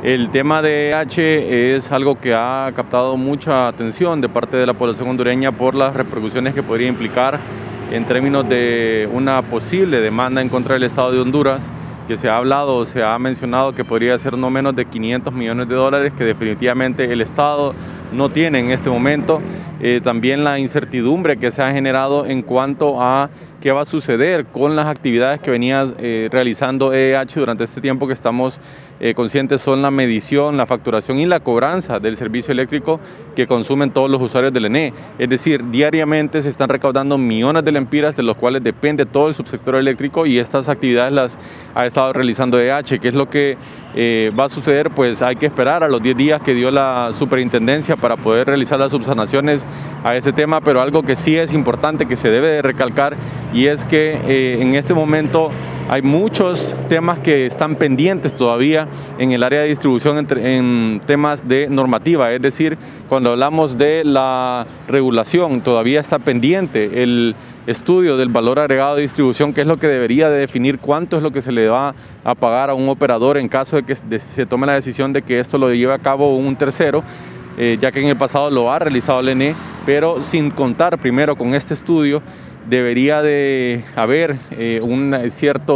El tema de EH es algo que ha captado mucha atención de parte de la población hondureña por las repercusiones que podría implicar en términos de una posible demanda en contra del Estado de Honduras, que se ha hablado, se ha mencionado que podría ser no menos de 500 millones de dólares, que definitivamente el Estado no tiene en este momento. También la incertidumbre que se ha generado en cuanto a qué va a suceder con las actividades que venía realizando EH durante este tiempo que estamos conscientes son la medición, la facturación y la cobranza del servicio eléctrico que consumen todos los usuarios del ENE. Es decir, diariamente se están recaudando millones de lempiras de los cuales depende todo el subsector eléctrico y estas actividades las ha estado realizando EH. ¿Qué es lo que va a suceder? Pues hay que esperar a los 10 días que dio la superintendencia para poder realizar las subsanaciones a este tema, pero algo que sí es importante, que se debe de recalcar, y es que en este momento hay muchos temas que están pendientes todavía en el área de distribución en temas de normativa, es decir, cuando hablamos de la regulación todavía está pendiente el estudio del valor agregado de distribución, que es lo que debería de definir cuánto es lo que se le va a pagar a un operador en caso de que se tome la decisión de que esto lo lleve a cabo un tercero, ya que en el pasado lo ha realizado el ENE, pero sin contar primero con este estudio debería de haber una cierta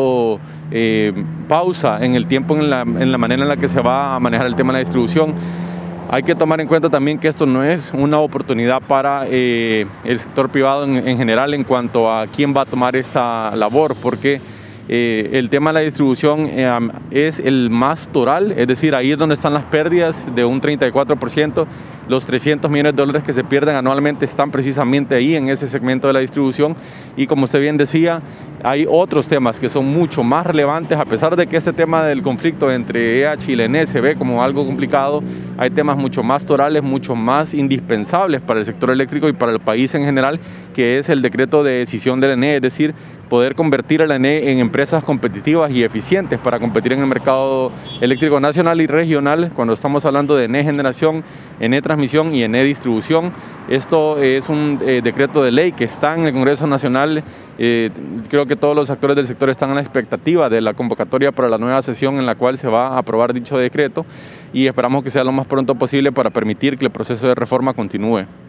pausa en el tiempo en la manera en la que se va a manejar el tema de la distribución. Hay que tomar en cuenta también que esto no es una oportunidad para el sector privado en general en cuanto a quién va a tomar esta labor, porque el tema de la distribución es el más toral, es decir, ahí es donde están las pérdidas de un 34%. Los 300 millones de dólares que se pierden anualmente están precisamente ahí en ese segmento de la distribución y como usted bien decía, hay otros temas que son mucho más relevantes, a pesar de que este tema del conflicto entre EH y el ENE se ve como algo complicado, hay temas mucho más torales, mucho más indispensables para el sector eléctrico y para el país en general, que es el decreto de decisión del ENE, es decir, poder convertir al ENE en empresas competitivas y eficientes para competir en el mercado eléctrico nacional y regional, cuando estamos hablando de ENE generación, ENE transmisión y ENE distribución. Esto es un decreto de ley que está en el Congreso Nacional. Creo que todos los actores del sector están a la expectativa de la convocatoria para la nueva sesión en la cual se va a aprobar dicho decreto y esperamos que sea lo más pronto posible para permitir que el proceso de reforma continúe.